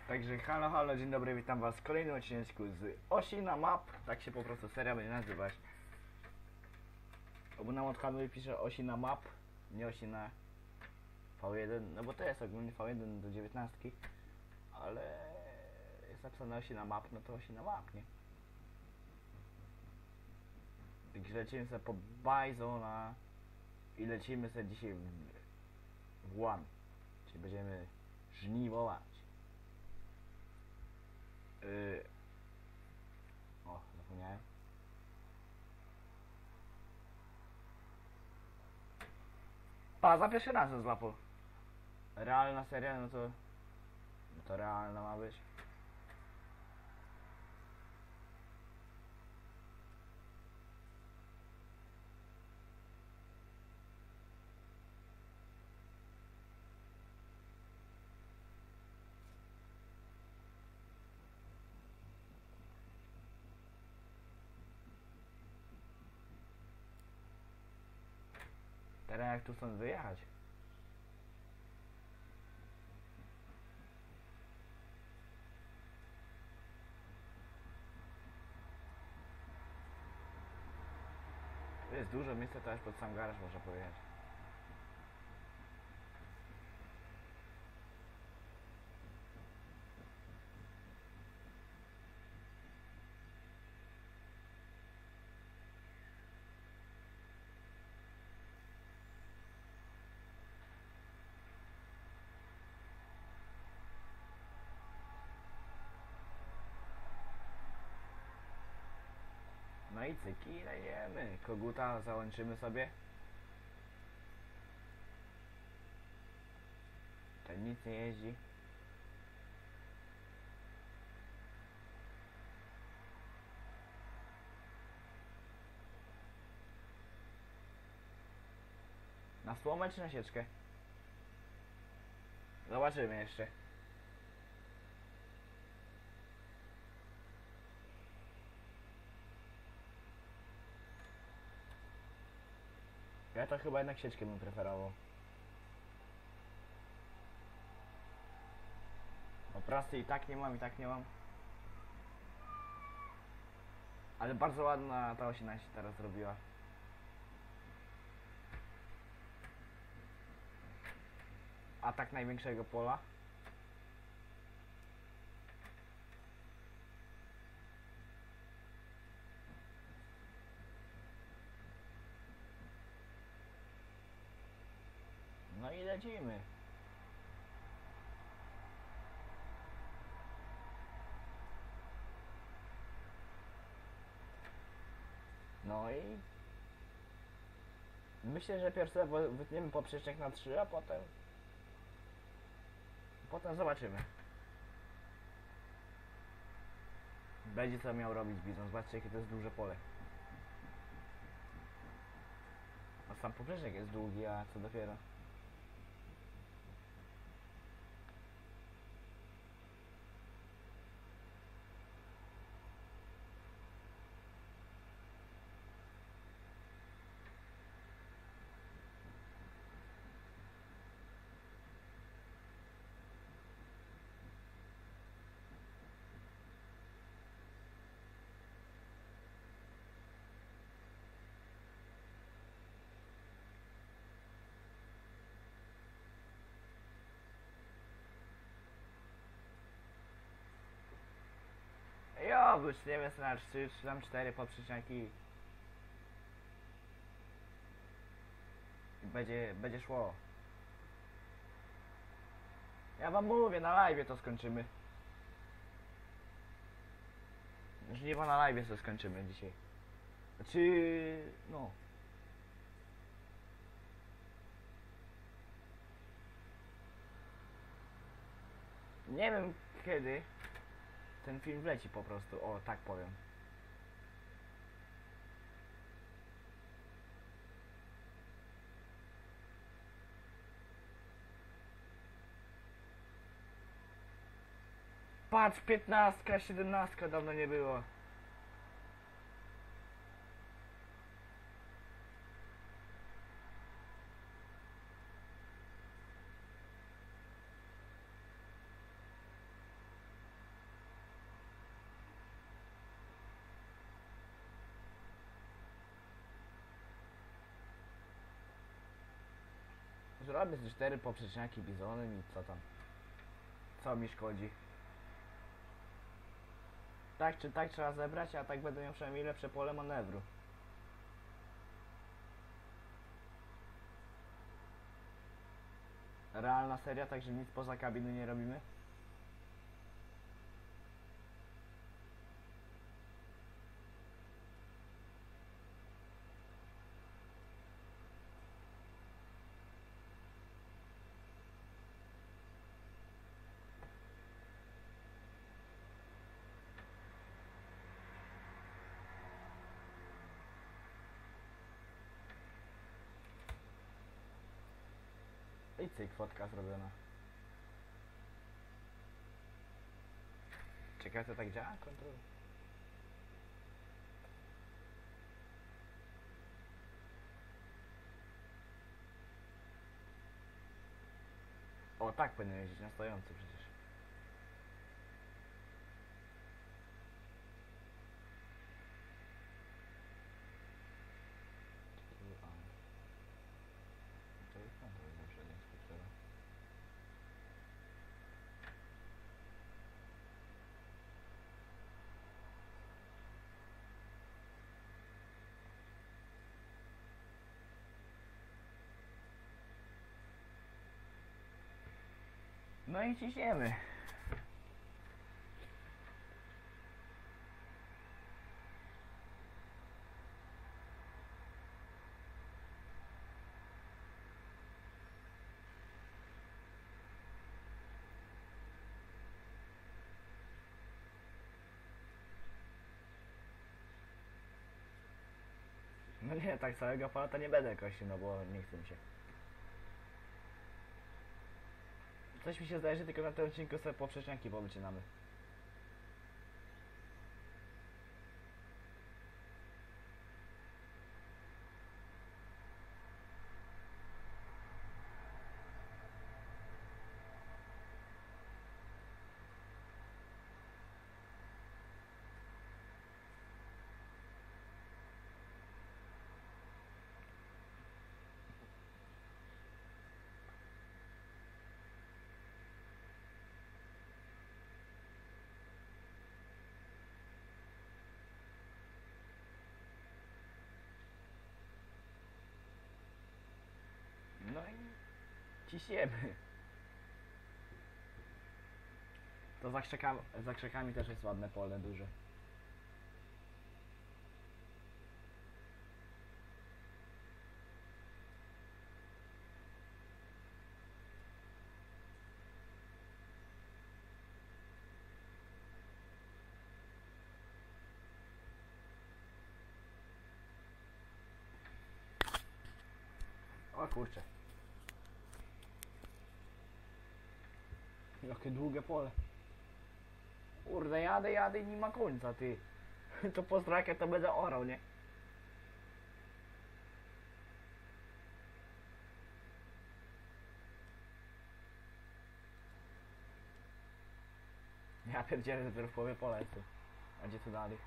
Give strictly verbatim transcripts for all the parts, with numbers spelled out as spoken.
Także halo, halo, dzień dobry, witam was w kolejnym odcinku z Osina Map. Tak się po prostu seria będzie nazywać. Abonament kanału pisze Osina Map, nie Osina V jeden, no bo to jest ogólnie V jeden do dziewiętnastki, ale jest napisane Osina Map, no to Osina Map, nie? Także lecimy sobie po Bizona i lecimy sobie dzisiaj w, w One, czyli będziemy żniwować. Yy. O, zapomniałem. Pa, za pierwszy raz to złapał. Realna seria, no to... No to realna ma być. Teraz jak tu stąd wyjechać? Tu jest dużo miejsca, to aż pod sam garaż można pojechać. No i cyki, dajemy. Koguta załączymy sobie. Ten nic nie jeździ. Na słomę czy na sieczkę? Zobaczymy jeszcze. Ja to chyba jednak sieczkę bym preferował. No prasy i tak nie mam, i tak nie mam. Ale bardzo ładna ta osiemnaście teraz zrobiła. Atak największego pola. No i lecimy. No i myślę, że pierwsze wytniemy poprzecznik na trzy, a potem potem zobaczymy. Będzie co miał robić Bizon. Zobaczcie, jakie to jest duże pole. A sam poprzecznik jest długi, a co dopiero. Jo, wyszliśmy sobie na trzy, czy tam cztery poprzeczniaki. I będzie, będzie szło. Ja wam mówię, na live to skończymy. Żniwo na live to skończymy dzisiaj. Znaczy, no. Nie wiem kiedy ten film wleci po prostu, o tak powiem. Patrz, piętnastka, siedemnastka dawno nie było. zrobię z cztery poprzeczniaki bizonem i co tam. Co mi szkodzi? Tak czy tak trzeba zebrać, a tak będę miał przynajmniej lepsze pole manewru. Realna seria, także nic poza kabiny nie robimy. I cyk, fotka zrobiona. Czekaj, to tak działa? Kontrol. O, tak powinien jeździć, na stojący przecież. To jest kontrol zawsze inspektora. No i ciśniemy. No nie, tak całego pola to nie będę kosił, no bo nie chce mi się. Coś mi się zdaje, że tylko na tym odcinku sobie poprzeczniaki powycinamy. No i ciśniemy. To za krzakami, za krzakami też jest ładne pole, duże. O kurczę. Jakie długie pole. Kurde, jadę, jadę i nie ma końca, ty. To po strakę to będę orał, nie? Ja pierdzielę, dopiero w połowie pola jestem. A gdzie tu dalej?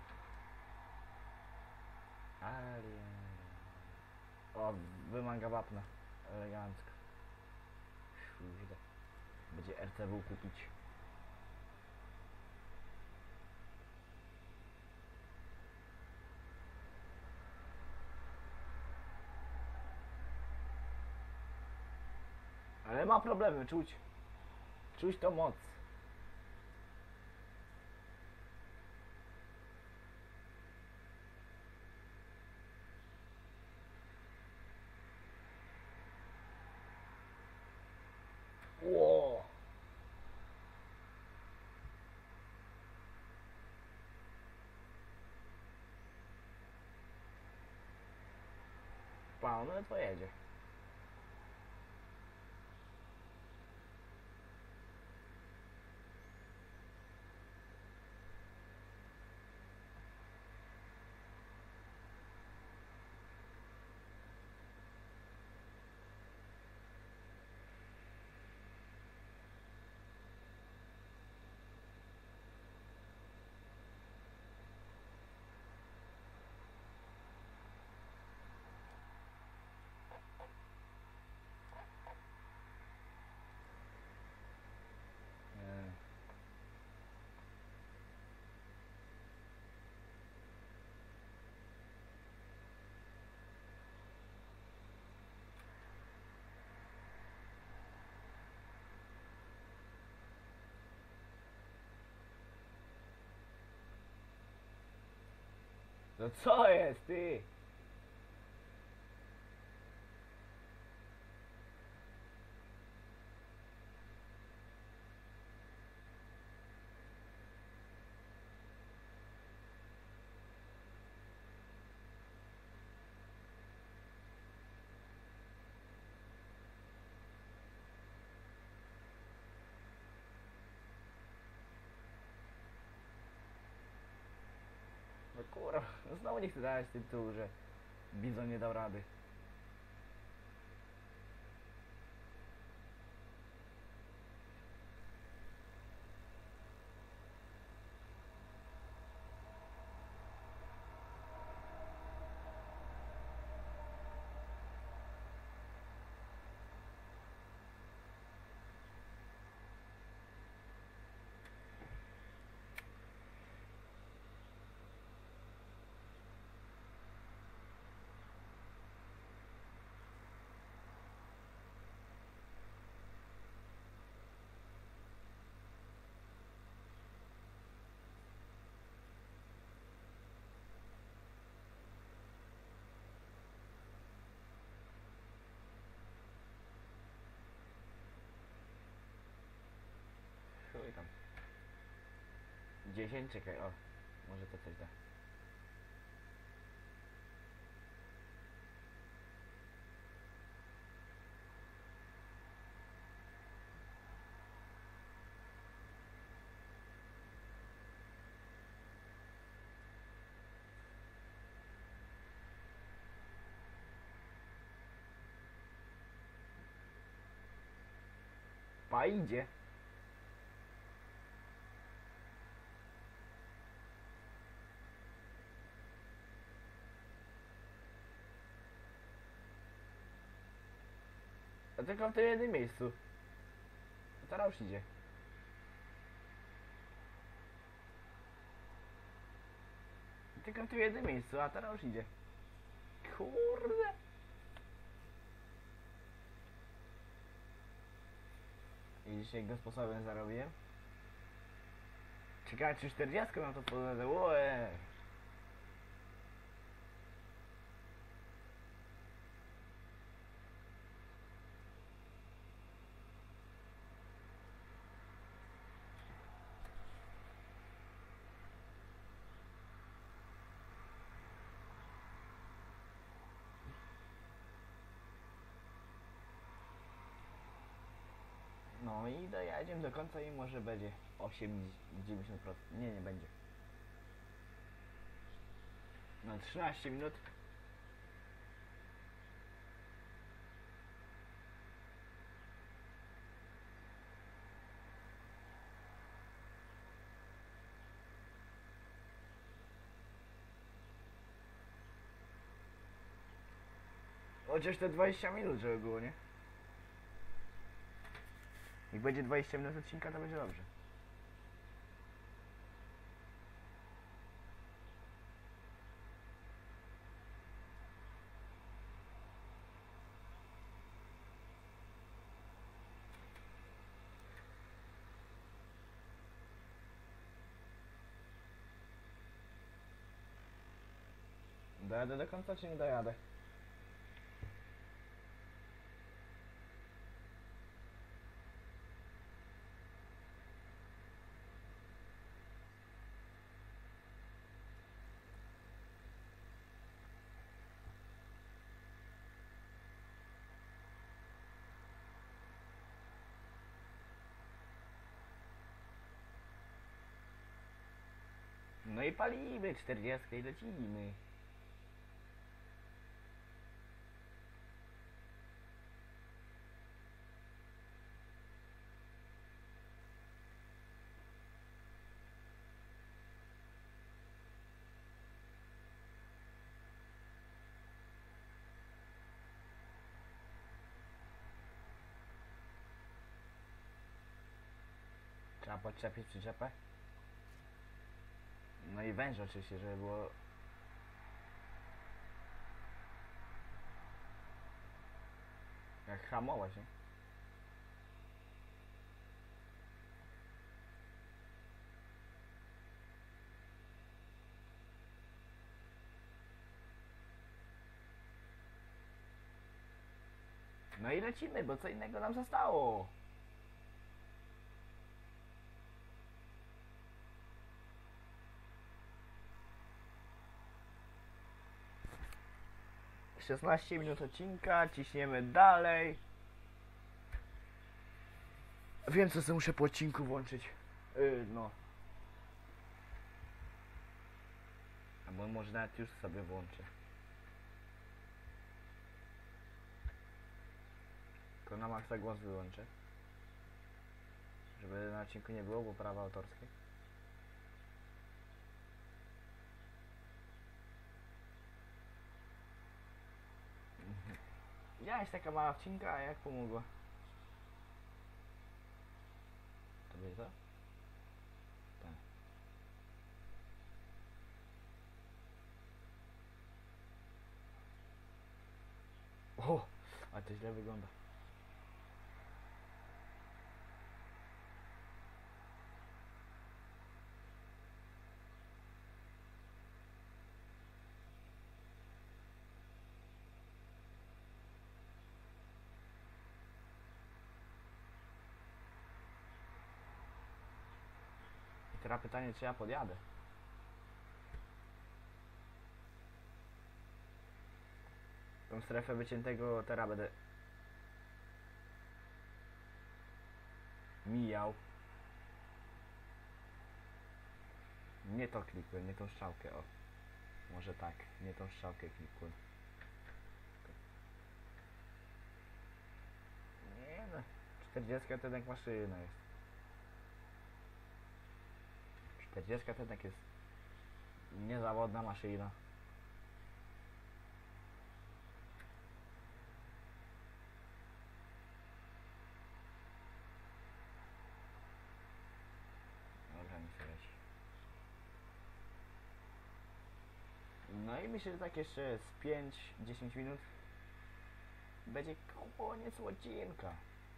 Alien. O, wymaga wapna. Elegancko. Kurde. Będzie R C W kupić. Ale ma problemy, czuć. Czuć to moc. Ło. Pa, no to jedzie. To co jest, ty? No kurwa, no znowu nie chcę dawać tytułu, że Bizon nie dał rady. Chuj tam. dziesięć, czekaj, o. Może to coś da. Pa idzie. A tylko w tym jednym miejscu. A teraz już idzie. Tylko w tym jednym miejscu, a teraz już idzie. Kurde. I dzisiaj go sposobem zarobiłem. Ciekawe czy czterdziestkę mam to podane. Łe. No i dojedziemy do końca i może będzie osiem dziewięćdziesiąt procent. Nie, nie będzie. No trzynaście minut. Chociaż te dwadzieścia minut, żeby było, nie? Jak będzie dwadzieścia minut odcinka, to będzie dobrze. Dojadę do końca, czy nie dojadę? No i palimy czterdziestkę i lecimy. Trzeba podczepić przyczepę. No i węż oczywiście, żeby było... Jak hamować, nie? No i lecimy, bo co innego nam zostało. szesnaście minut odcinka, ciśniemy dalej. Wiem, co sobie muszę po odcinku włączyć. Yy, no. Albo może nawet już sobie włączę. To na maksa głos wyłączę. Żeby na odcinku nie było, bo prawa autorskie. Widziałeś taka mała odcinka, a jak pomogła? To będzie to? Tak. O! A to źle wygląda. I teraz pytanie, czy ja podjadę? Tą strefę wyciętego teraz będę mijał. Nie to klikłem, nie tą strzałkę, o. Może tak, nie tą strzałkę klikłem. Nie no, czterdziestka to jednak maszyna jest. czterdziestka to jednak jest niezawodna maszyna. Dobra, mi się leci. No i myślę, że tak jeszcze z pięć do dziesięciu minut będzie koniec odcinka.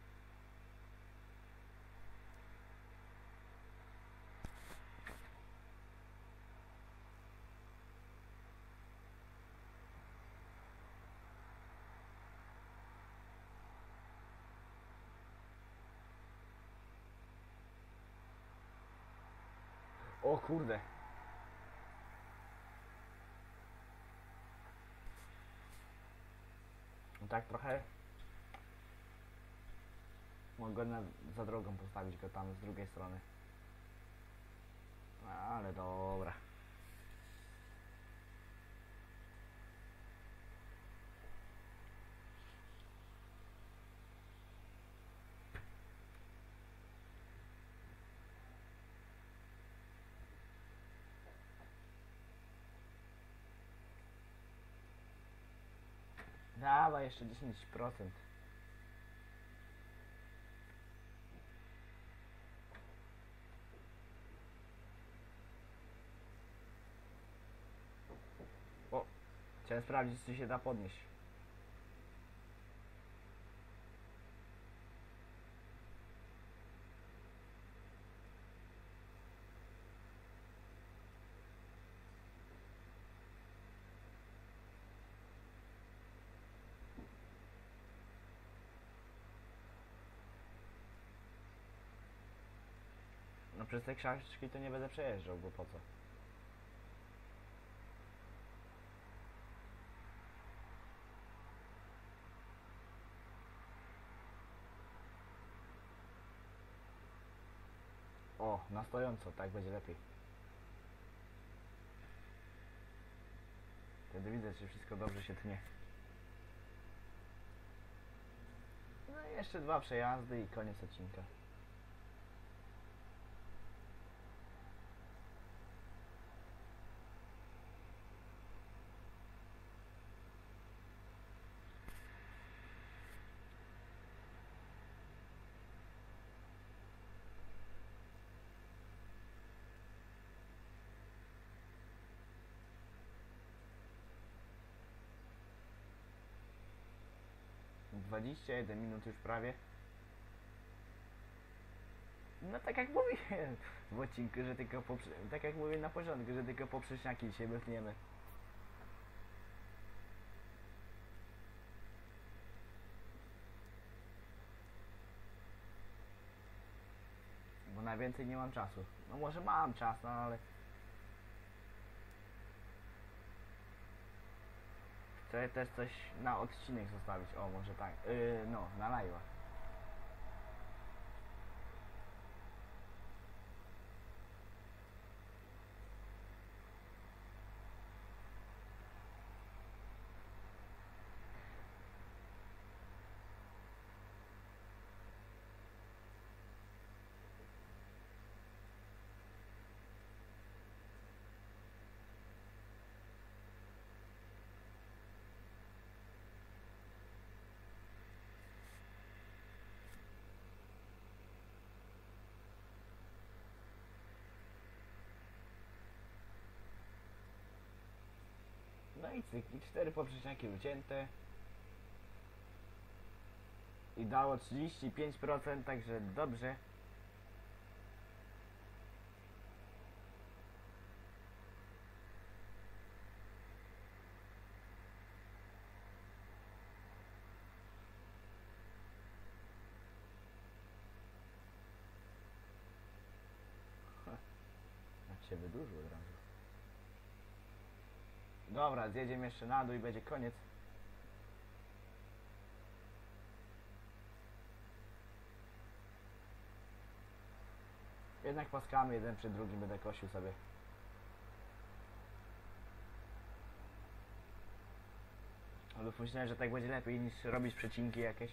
O kurde. No tak trochę mogę na, za drogą postawić go tam z drugiej strony. Ale dobra. Dawaj jeszcze dziesięć procent. O, chciałem sprawdzić, czy się da podnieść. No przez te krzaczki to nie będę przejeżdżał, bo po co? O, na stojąco, tak będzie lepiej. Wtedy widzę, czy wszystko dobrze się tnie. No i jeszcze dwa przejazdy i koniec odcinka. dwadzieścia jeden minut już prawie. No tak jak mówiłem w odcinku, że tylko poprze... tak jak mówię na początku, że tylko poprzeczniaki dzisiaj wytniemy. na więcej nie mam czasu. No może mam czas, no ale... Chcę też coś na odcinek zostawić, o może tak, yy, no, na live'a. No i cykli, cztery poprzeczniaki wycięte. I dało trzydzieści pięć procent, także dobrze. Jak się wydłużył od razu. Dobra, zjedziemy jeszcze na dół i będzie koniec. Jednak paskamy jeden przy drugim, będę kosił sobie. Ale myślałem, że tak będzie lepiej niż robić przecinki jakieś.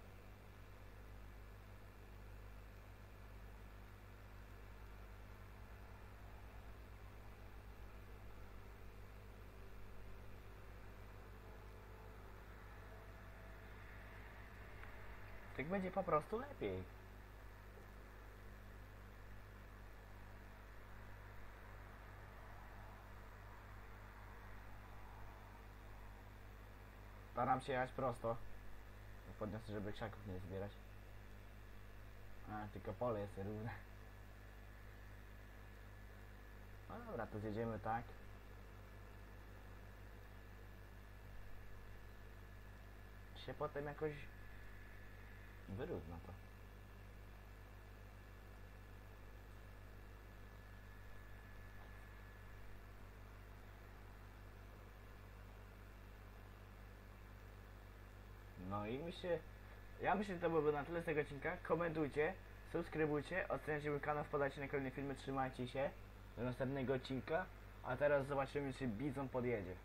Tak będzie po prostu lepiej. Staram się jechać prosto. Podniosę, żeby krzaków nie zbierać. A, tylko pole jest równe. No dobra, to zjedziemy tak. Się potem jakoś wyrówna to. No i myślę, ja myślę, że to byłoby na tyle z tego odcinka. Komentujcie, subskrybujcie, oceniajcie mój kanał, wpadajcie na kolejne filmy, trzymajcie się do następnego odcinka. A teraz zobaczymy, czy Bizon podjedzie.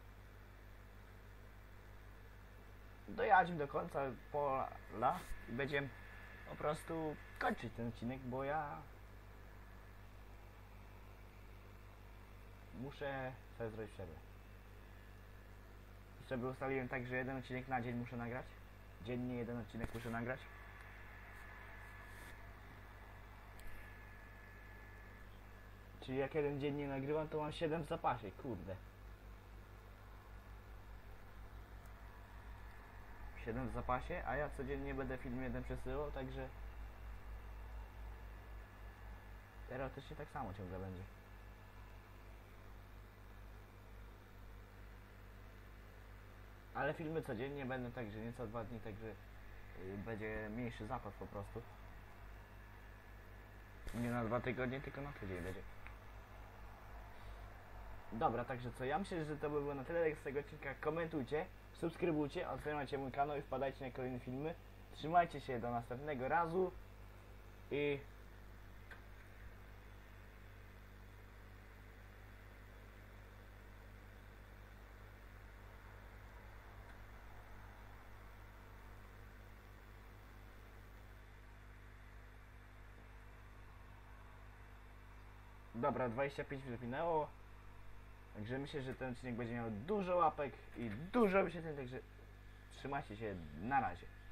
Dojadźmy do końca pola i będziemy po prostu kończyć ten odcinek, bo ja muszę sobie zrobić przerwę. Sobie ustaliłem tak, że jeden odcinek na dzień muszę nagrać. Dziennie jeden odcinek muszę nagrać. Czyli jak jeden dzień nie nagrywam, to mam siedem w zapasie, kurde. siedem w zapasie, a ja codziennie będę film jeden przesyłał, także teoretycznie tak samo ciągle będzie. Ale filmy codziennie będą, także nie co dwa dni, także yy, będzie mniejszy zapas po prostu. Nie na dwa tygodnie, tylko na tydzień będzie. Dobra, także co, ja myślę, że to by było na tyle z tego odcinka. Komentujcie, subskrybujcie, oceniajcie mój kanał i wpadajcie na kolejne filmy. Trzymajcie się do następnego razu i dobra, dwadzieścia pięć minut minęło. Także myślę, że ten odcinek będzie miał dużo łapek i dużo wyświetleń, także trzymajcie się, na razie.